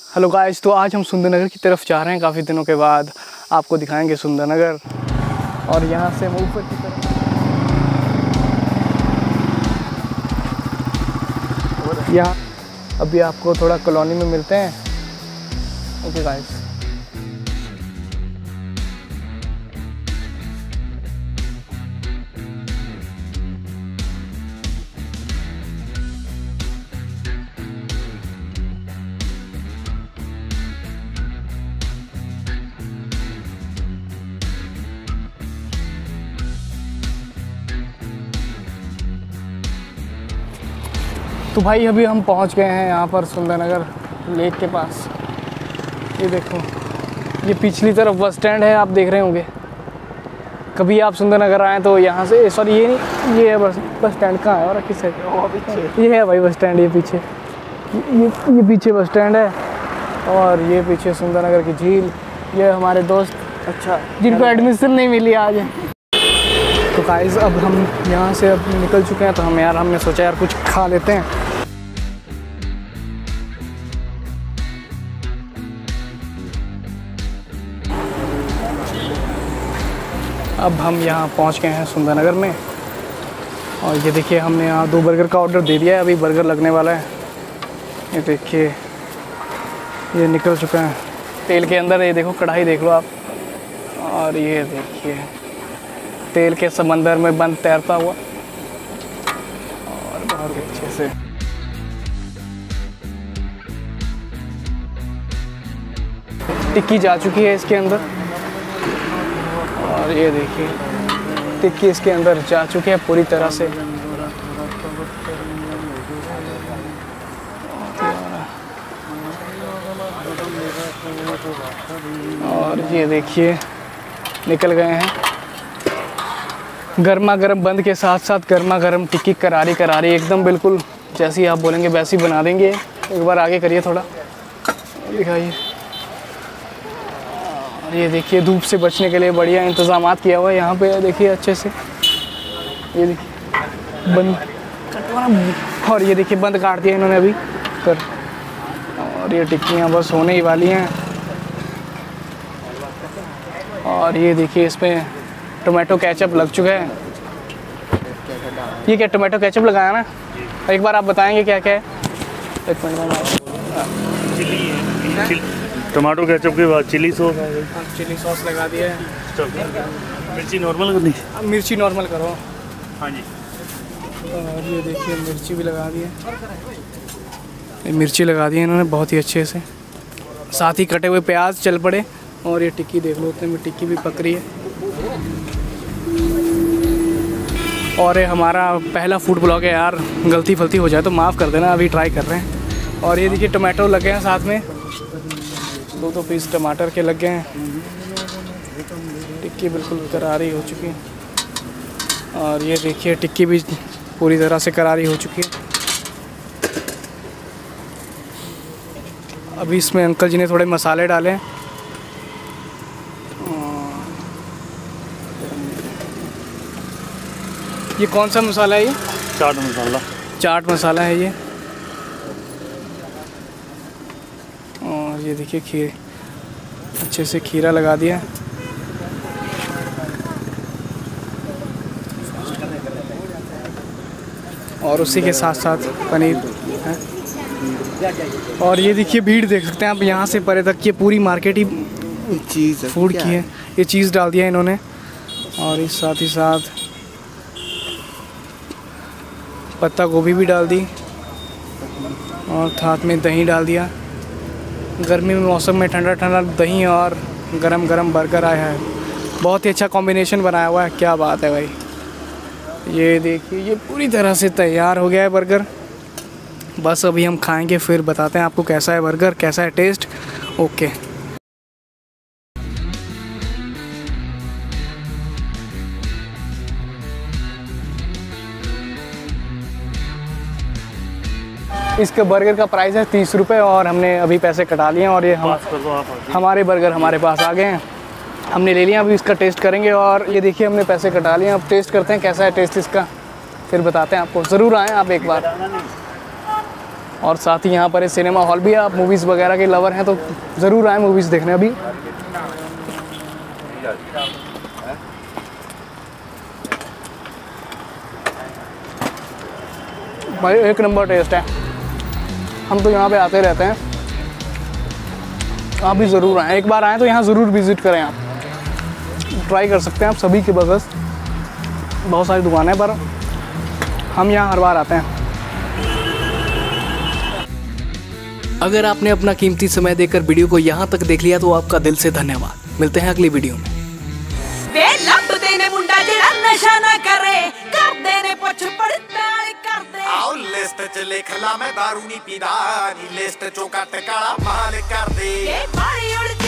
Hello guys, तो आज हम सुंदरनगर की तरफ जा रहे हैं। काफ़ी दिनों के बाद आपको दिखाएंगे सुंदरनगर। और यहाँ से हम ऊपर की तरफ यहाँ अभी आपको थोड़ा कॉलोनी में मिलते हैं। Okay guys. तो भाई अभी हम पहुंच गए हैं यहाँ पर सुंदरनगर लेक के पास। ये देखो, ये पिछली तरफ बस स्टैंड है, आप देख रहे होंगे। कभी आप सुंदरनगर आएँ तो यहाँ से, सॉरी ये नहीं, ये है बस स्टैंड। कहाँ है और किस साइड? ये है भाई बस स्टैंड, ये पीछे, ये पीछे बस स्टैंड है। और ये पीछे सुंदरनगर की झील। ये हमारे दोस्त, अच्छा, जिनको एडमिशन नहीं मिली आज। तो गाइस अब हम यहाँ से अब निकल चुके हैं, तो हमने सोचा यार कुछ खा लेते हैं। अब हम यहाँ पहुँच गए हैं सुंदरनगर में। और ये देखिए, हमने यहाँ 2 बर्गर का ऑर्डर दे दिया है, अभी बर्गर लगने वाला है। ये देखिए, ये निकल चुका है तेल के अंदर। ये देखो, कढ़ाई देख लो आप। और ये देखिए, तेल के समंदर में बंद तैरता हुआ, और बहुत अच्छे से। टिक्की जा चुकी है इसके अंदर। और ये देखिए, टिक्की इसके अंदर जा चुकी है पूरी तरह से। और ये देखिए, निकल गए हैं। गर्मा गर्म बंद के साथ साथ गर्मा गर्म टिक्की, करारी करारी एकदम, बिल्कुल जैसी आप बोलेंगे वैसी बना देंगे। एक बार आगे करिए थोड़ा, दिखाइए। और ये देखिए, धूप से बचने के लिए बढ़िया इंतज़ाम किया हुआ है यहाँ पे। देखिए अच्छे से, ये देखिए बंद। और ये देखिए, बंद काट दिया इन्होंने अभी कर। और ये टिक्कियाँ बस होने ही वाली हैं। और ये देखिए, इसमें टोमेटो केचप लग चुका है। ये क्या टोमेटो केचप लगाया ना? एक बार आप बताएंगे क्या क्या है? एक मिनट में। टमाटो केचप के बाद चिली सॉस आ गई। चिली सॉस लगा दिया है। मिर्ची नॉर्मल करनी? मिर्ची नॉर्मल करो। हाँ जी। और ये देखिए, मिर्ची भी लगा दी है। मिर्ची लगा दी है इन्होंने बहुत ही अच्छे से। साथ ही कटे हुए प्याज चल पड़े। और ये टिक्की देख लो, उतने में टिक्की भी पक रही है। और ये हमारा पहला फूड ब्लॉग है यार, गलती फलती हो जाए तो माफ़ कर देना, अभी ट्राई कर रहे हैं। और ये देखिए, टमाटो लगे हैं साथ में, 2 पीस टमाटर के लग गए हैं। टिक्की बिल्कुल करारी हो चुकी है। और ये देखिए, टिक्की भी पूरी तरह से करारी हो चुकी है। अभी इसमें अंकल जी ने थोड़े मसाले डाले हैं। ये कौन सा मसाला है? ये चाट मसाला। चाट मसाला है ये। और ये देखिए, खीर अच्छे से खीरा लगा दिया। और उसी के साथ साथ पनीर है। और ये देखिए, भीड़ देख सकते हैं आप यहाँ से परे तक। ये पूरी मार्केट ही चीज़ फूड की है। ये चीज़ डाल दिया इन्होंने। और इस साथ ही साथ पत्ता गोभी भी डाल दी। और साथ में दही डाल दिया। गर्मी में मौसम में ठंडा ठंडा दही और गरम गरम बर्गर आया है। बहुत ही अच्छा कॉम्बिनेशन बनाया हुआ है। क्या बात है भाई। ये देखिए, ये पूरी तरह से तैयार हो गया है बर्गर। बस अभी हम खाएंगे, फिर बताते हैं आपको कैसा है बर्गर, कैसा है टेस्ट। ओके। इसके बर्गर का प्राइस है 30 रुपये। और हमने अभी पैसे कटा लिए हैं। और ये हमारे बर्गर हमारे पास आ गए हैं, हमने ले लिया। अभी इसका टेस्ट करेंगे। और ये देखिए, हमने पैसे कटा लिए, अब टेस्ट करते हैं कैसा है टेस्ट इसका, फिर बताते हैं आपको। ज़रूर आएँ आप एक बार। और साथ ही यहाँ पर एक सिनेमा हॉल भी है। आप मूवीज़ वगैरह के लवर हैं तो ज़रूर आएँ मूवीज़ देखने। अभी भाई एक नंबर टेस्ट है, हम तो यहाँ पे आते रहते हैं। आप भी ज़रूर आएँ, एक बार आएँ तो यहाँ ज़रूर विज़िट करें। आप ट्राई कर सकते हैं आप सभी के बगस, बहुत सारी दुकानें पर हम यहाँ हर बार आते हैं। अगर आपने अपना कीमती समय देकर वीडियो को यहाँ तक देख लिया तो आपका दिल से धन्यवाद। मिलते हैं अगली वीडियो में। नशा ना करे, कर देने पुछ पड़ताल कर दे। आओ लिस्ट च लिख ला मैं दारू नहीं पीदा, नी लिस्ट चो कट काला माल कर दे। ये बारी उड़